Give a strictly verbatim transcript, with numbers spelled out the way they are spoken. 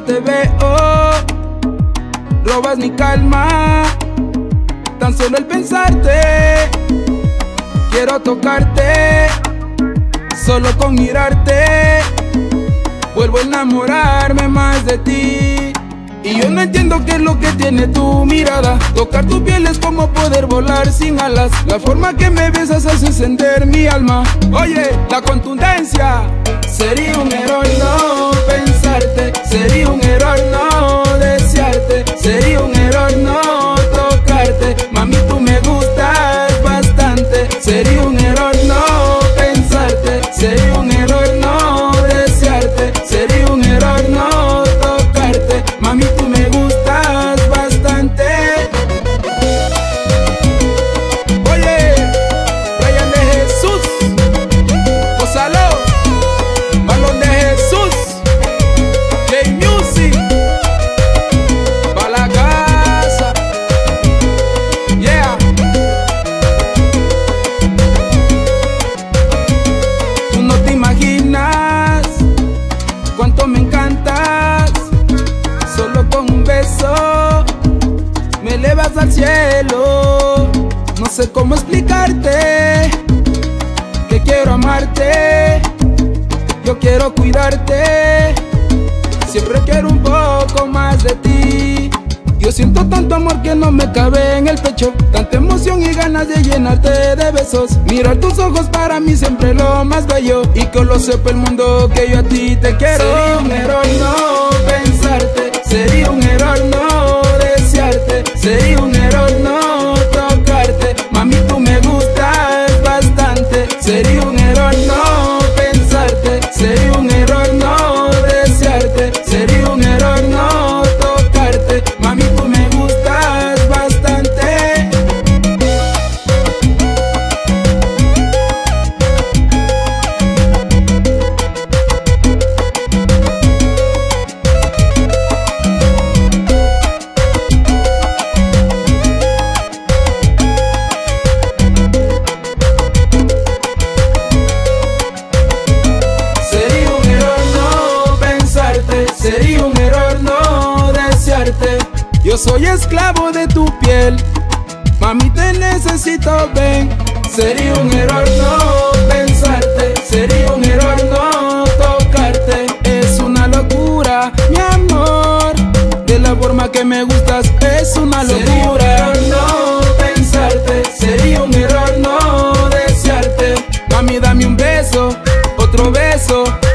te veo, robas mi calma. Tan solo el pensarte, quiero tocarte. Solo con mirarte, vuelvo a enamorarme más de ti. Y yo no entiendo qué es lo que tiene tu mirada. Tocar tu piel es como poder volar sin alas. La forma que me besas hace encender mi alma. Oye, la contundencia. Sería un error no pensarte, sería un error no desearte, sería un error no tocarte. Mami, tú me gustas bastante. Sería un error no pensarte, sería un error no desearte, sería un error no tocarte. Mami, tú me gustas bastante. Oye, Brian de Jesús, gózalo, Balón de Jesús, J Music, pa' la casa, yeah. Tú no te imaginas cuánto me encantas. Solo con un beso me elevas al cielo. No sé cómo explicarte que quiero amarte, yo quiero cuidarte. Siempre quiero un poco más de ti. Yo siento tanto amor que no me cabe en el pecho, tanta emoción y ganas de llenarte de besos. Mirar tus ojos para mí siempre lo más bello, y que lo sepa el mundo que yo a ti te quiero. Sería un error no pensarte, sería un error no desearte, sería un error no tocarte. Mami, tú me gustas bastante. Sería un error no pensarte, sería un error no desearte, sería un error no tocarte. Mami, tú me gustas bastante. Sería un error no pensarte, sería un error no desearte. Yo soy esclavo de tu piel, mami, te necesito, ven. Sería un error no pensarte, sería un error no tocarte. Es una locura, mi amor, de la forma que me gustas es una locura. Sería un error no pensarte, sería un error no desearte. Mami, dame un beso, otro beso,